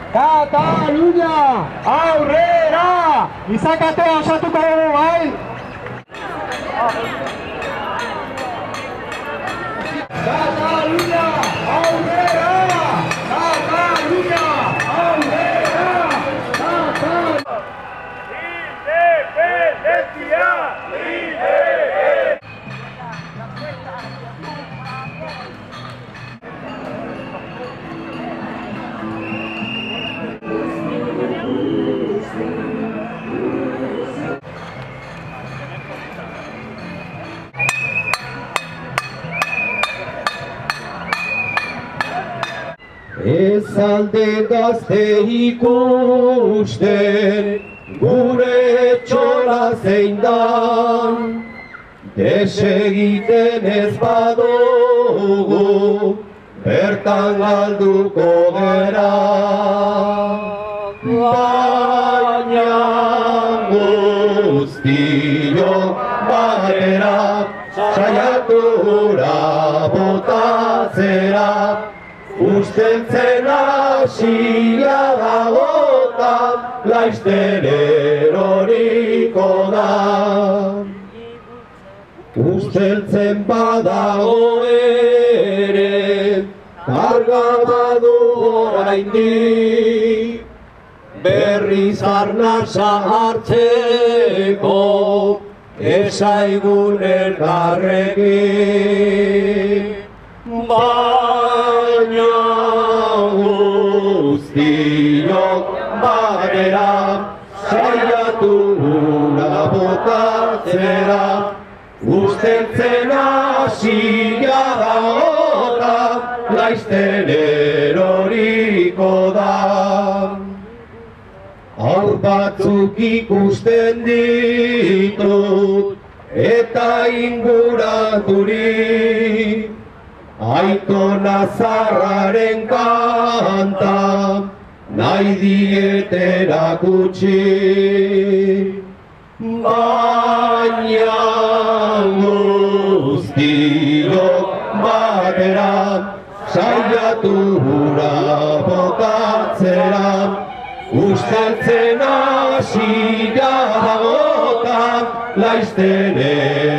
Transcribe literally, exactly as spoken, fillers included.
Katalunia aurrera! Izakatea osatuko dugu, bai? Katalunia aurrera! Katalunia aurrera! Katalunia! Independentzia! Independentzia! Ez alde gazte ikusten gure txola zein dan, desegiten ez badugu bertan galduko gera. Baina guztiok batera saiatura botatzera, usteltzen hasia dagota, laizter eroriko da. Usteltzen badago ere, karga badu oraindik, berriz arnasa hartzeko, esaigun elkarrekin. Baina guztiok batera saiatura botatzera, usteltzen hasia dagota, laizter eroriko da. Haur batzuk ikusten ditut eta inguraturik, Aitona zarraren kanta nahi diet erakutsi. Baina guztiok batera saiatura botatzera, usteltzen hasia dagota, laizter